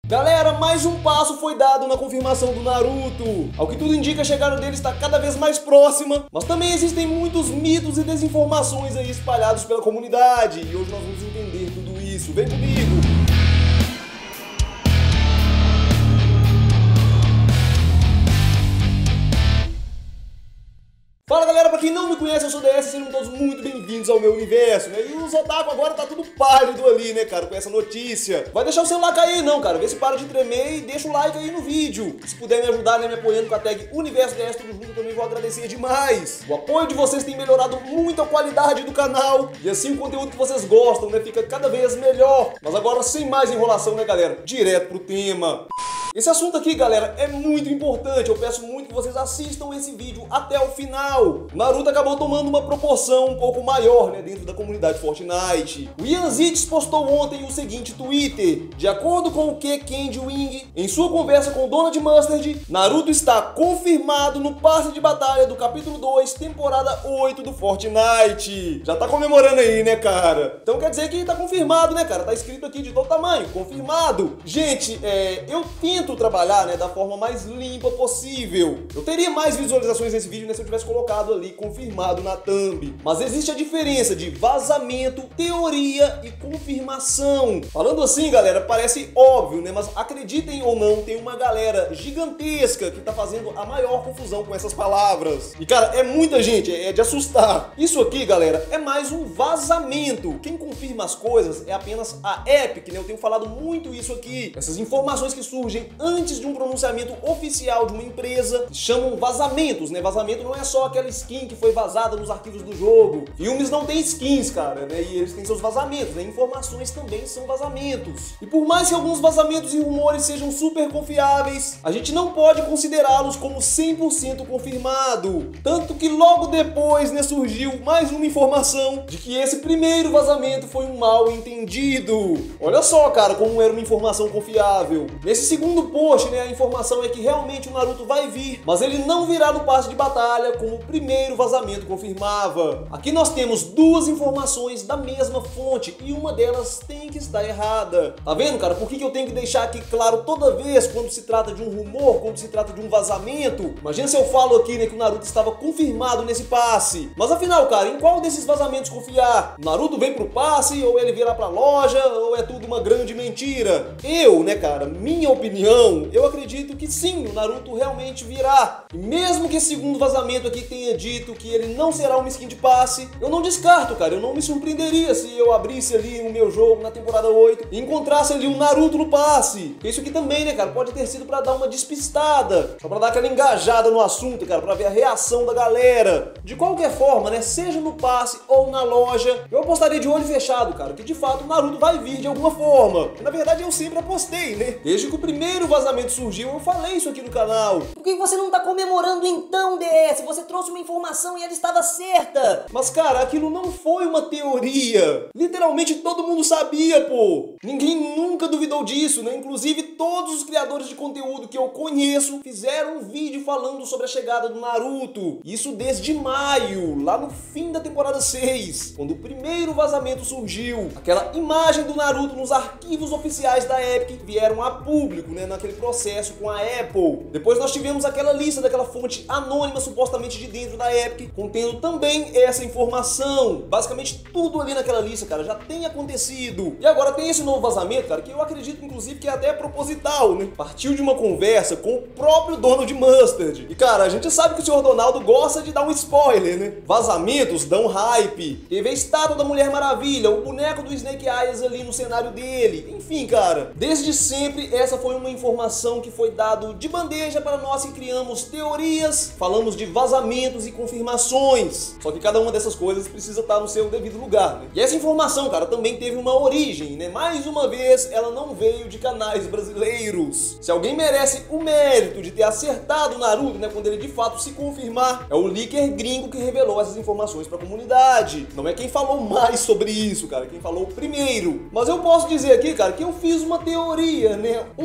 Galera, mais um passo foi dado na confirmação do Naruto. Ao que tudo indica, a chegada dele está cada vez mais próxima, mas também existem muitos mitos e desinformações aí espalhados pela comunidade, e hoje nós vamos entender tudo isso. Vem comigo! Fala galera, pra quem não me conhece, eu sou o DS, sejam todos muito bem-vindos ao meu universo, né? E os otaku agora tá tudo pálido ali, né, cara, com essa notícia. Vai deixar o celular cair não, cara, vê se para de tremer e deixa o like aí no vídeo. Se puder me ajudar, né, me apoiando com a tag Universo DS tudo junto, eu também vou agradecer demais. O apoio de vocês tem melhorado muito a qualidade do canal, e assim o conteúdo que vocês gostam, né, fica cada vez melhor. Mas agora, sem mais enrolação, né, galera, direto pro tema. Esse assunto aqui, galera, é muito importante. Eu peço muito que vocês assistam esse vídeo até o final. Naruto acabou tomando uma proporção um pouco maior, né, dentro da comunidade Fortnite. O Ian Zietz postou ontem o seguinte Twitter: de acordo com o que Kenji Wing, em sua conversa com Donald Mustard, Naruto está confirmado no passe de batalha do capítulo 2, temporada 8 do Fortnite. Já tá comemorando aí, né, cara? Então quer dizer que tá confirmado, né, cara? Tá escrito aqui de todo tamanho, confirmado. Gente, eu tento trabalhar, né, da forma mais limpa possível. Eu teria mais visualizações nesse vídeo, né, se eu tivesse colocado ali confirmado na thumb. Mas existe a diferença de vazamento, teoria e confirmação. Falando assim, galera, parece óbvio, né, mas acreditem ou não, tem uma galera gigantesca que tá fazendo a maior confusão com essas palavras. E cara, é muita gente, é de assustar. Isso aqui, galera, é mais um vazamento. Quem confirma as coisas é apenas a Epic, né? Eu tenho falado muito isso aqui. Essas informações que surgem antes de um pronunciamento oficial de uma empresa se chamam vazamentos, né? Vazamento não é só aquela skin que foi vazada nos arquivos do jogo. Filmes não têm skins, cara, né? E eles têm seus vazamentos, né? Informações também são vazamentos. E por mais que alguns vazamentos e rumores sejam super confiáveis, a gente não pode considerá-los como 100% confirmado. Tanto que logo depois, né, surgiu mais uma informação de que esse primeiro vazamento foi um mal entendido. Olha só, cara, como era uma informação confiável. Nesse segundo post, né, a informação é que realmente o Naruto vai vir, mas ele não virá no passe de batalha como o primeiro vazamento confirmava. Aqui nós temos duas informações da mesma fonte e uma delas tem que estar errada. Tá vendo, cara? Por que eu tenho que deixar aqui claro toda vez quando se trata de um rumor, quando se trata de um vazamento? Imagina se eu falo aqui, né, que o Naruto estava confirmado nesse passe. Mas afinal, cara, em qual desses vazamentos confiar? O Naruto vem pro passe, ou ele virá pra loja, ou é tudo uma grande mentira? Eu, né, cara, minha opinião, eu acredito que sim, o Naruto realmente virá. E mesmo que esse segundo vazamento aqui tenha dito que ele não será uma skin de passe, eu não descarto, cara, eu não me surpreenderia se eu abrisse ali o meu jogo na temporada 8 e encontrasse ali um Naruto no passe. Isso aqui também, né, cara, pode ter sido pra dar uma despistada, só pra dar aquela engajada no assunto, cara, pra ver a reação da galera. De qualquer forma, né, seja no passe ou na loja, eu apostaria de olho fechado, cara, que de fato o Naruto vai vir de alguma forma. Na verdade, eu sempre apostei, né, desde que o primeiro vazamento surgiu, eu falei isso aqui no canal. Por que você não tá comemorando então, DS? Você trouxe uma informação e ela estava certa. Mas cara, aquilo não foi uma teoria. Literalmente todo mundo sabia, pô. Ninguém nunca duvidou disso, né? Inclusive todos os criadores de conteúdo que eu conheço fizeram um vídeo falando sobre a chegada do Naruto. Isso desde maio, lá no fim da temporada 6, quando o primeiro vazamento surgiu. Aquela imagem do Naruto nos arquivos oficiais da Epic vieram a público, né, naquele processo com a Apple. Depois nós tivemos aquela lista daquela fonte anônima supostamente de dentro da Epic, contendo também essa informação. Basicamente tudo ali naquela lista, cara, já tem acontecido. E agora tem esse novo vazamento, cara, que eu acredito inclusive que é até proposital, né? Partiu de uma conversa com o próprio Donald Mustard. E cara, a gente sabe que o Sr. Donaldo gosta de dar um spoiler, né? Vazamentos dão hype. Teve a estátua da Mulher Maravilha, o boneco do Snake Eyes ali no cenário dele. Enfim, cara, desde sempre essa foi uma informação que foi dado de bandeja para nós que criamos teorias, falamos de vazamentos e confirmações. Só que cada uma dessas coisas precisa estar no seu devido lugar, né? E essa informação, cara, também teve uma origem, né? Mais uma vez, ela não veio de canais brasileiros. Se alguém merece o mérito de ter acertado o Naruto, né, quando ele de fato se confirmar, é o leaker gringo que revelou essas informações para a comunidade. Não é quem falou mais sobre isso, cara, quem falou primeiro. Mas eu posso dizer aqui, cara, que eu fiz uma teoria, né? Um mês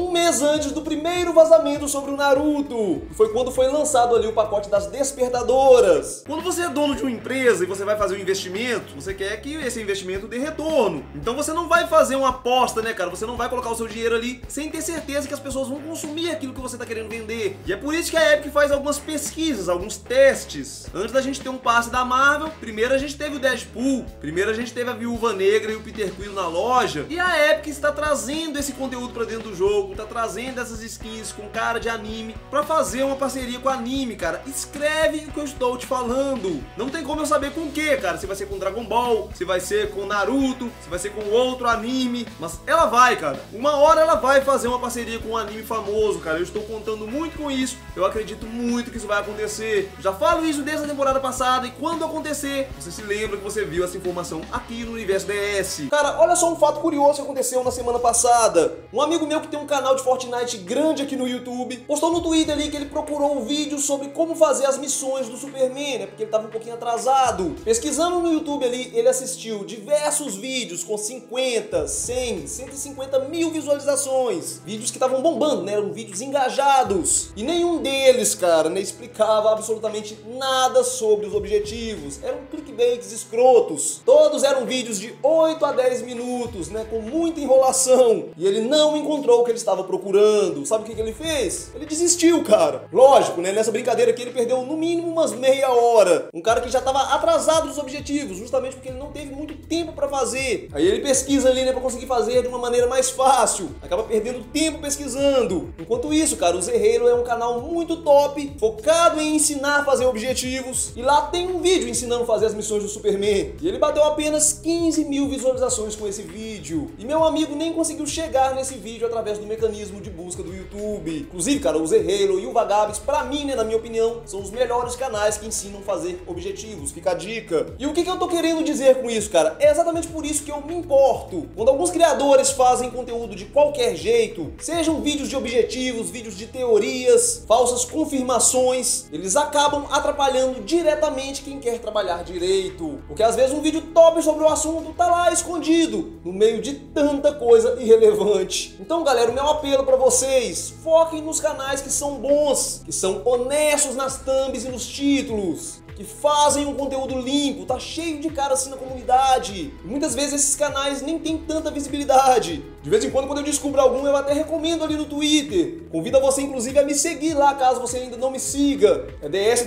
antes do primeiro vazamento sobre o Naruto, que foi quando foi lançado ali o pacote das despertadoras. Quando você é dono de uma empresa e você vai fazer um investimento, você quer que esse investimento dê retorno. Então você não vai fazer uma aposta, né, cara? Você não vai colocar o seu dinheiro ali sem ter certeza que as pessoas vão consumir aquilo que você tá querendo vender. E é por isso que a Epic faz algumas pesquisas, alguns testes. Antes da gente ter um passe da Marvel, primeiro a gente teve o Deadpool, primeiro a gente teve a Viúva Negra e o Peter Quill na loja. E a Epic está trazendo esse conteúdo pra dentro do jogo, tá trazendo essas skins com cara de anime pra fazer uma parceria com anime, cara. Escreve o que eu estou te falando. Não tem como eu saber com o que, cara. Se vai ser com Dragon Ball, se vai ser com Naruto, se vai ser com outro anime. Mas ela vai, cara. Uma hora ela vai fazer uma parceria com um anime famoso, cara. Eu estou contando muito com isso. Eu acredito muito que isso vai acontecer. Já falo isso desde a temporada passada. E quando acontecer, você se lembra que você viu essa informação aqui no Universo DS. Cara, olha só um fato curioso que aconteceu na semana passada. Um amigo meu que tem um canal de Fortnite grande aqui no YouTube postou no Twitter ali que ele procurou um vídeo sobre como fazer as missões do Superman, né? Porque ele tava um pouquinho atrasado. Pesquisando no YouTube ali, ele assistiu diversos vídeos com 50, 100, 150 mil visualizações. Vídeos que estavam bombando, né? Eram vídeos engajados. E nenhum deles, cara, né, explicava absolutamente nada sobre os objetivos. Eram clickbaits escrotos. Todos eram vídeos de 8 a 10 minutos, né? Com muita enrolação. E ele não encontrou o que ele estava procurando. Sabe o que ele fez? Ele desistiu, cara. Lógico, né? Nessa brincadeira aqui ele perdeu no mínimo umas meia hora. Um cara que já estava atrasado nos objetivos, justamente porque ele não teve muito tempo para fazer. Aí ele pesquisa ali, né, para conseguir fazer de uma maneira mais fácil. Acaba perdendo tempo pesquisando. Enquanto isso, cara, o Zerreiro é um canal muito top, focado em ensinar a fazer objetivos. E lá tem um vídeo ensinando a fazer as missões do Superman. E ele bateu apenas 15 mil visualizações com esse vídeo. E meu amigo nem conseguiu chegar nesse vídeo através do mecanismo de busca do YouTube. Inclusive, cara, o Zerreiro e o Vagabes, pra mim, né, na minha opinião, são os melhores canais que ensinam a fazer objetivos. Fica a dica. E o que eu tô querendo dizer com isso, cara? É exatamente por isso que eu me importo. Quando alguns criadores fazem conteúdo de qualquer jeito, sejam vídeos de objetivos, vídeos de teorias, falsas confirmações, eles acabam atrapalhando diretamente quem quer trabalhar direito. Porque às vezes um vídeo top sobre o assunto tá lá escondido, no meio de tanta coisa irrelevante. Então, galera, o meu apelo pra vocês, foquem nos canais que são bons, que são honestos nas thumbs e nos títulos, que fazem um conteúdo limpo, tá cheio de cara assim na comunidade. E muitas vezes esses canais nem tem tanta visibilidade. De vez em quando eu descubro algum, eu até recomendo ali no Twitter. Convido você, inclusive, a me seguir lá, caso você ainda não me siga. É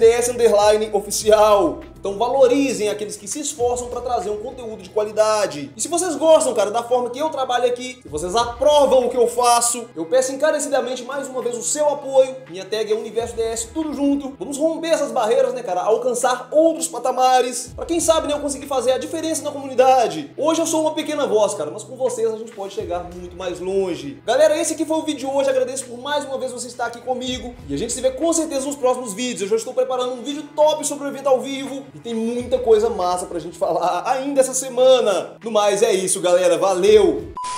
DSDS_oficial. Então valorizem aqueles que se esforçam para trazer um conteúdo de qualidade. E se vocês gostam, cara, da forma que eu trabalho aqui, se vocês aprovam o que eu faço, eu peço encarecidamente mais uma vez o seu apoio. Minha tag é Universo DS, tudo junto. Vamos romper essas barreiras, né, cara? Alcançar outros patamares. Pra quem sabe, né, eu conseguir fazer a diferença na comunidade. Hoje eu sou uma pequena voz, cara, mas com vocês a gente pode chegar muito mais longe. Galera, esse aqui foi o vídeo de hoje. Agradeço por mais uma vez você estar aqui comigo. E a gente se vê com certeza nos próximos vídeos. Eu já estou preparando um vídeo top sobre o evento ao vivo. E tem muita coisa massa pra gente falar ainda essa semana. No mais, é isso, galera. Valeu!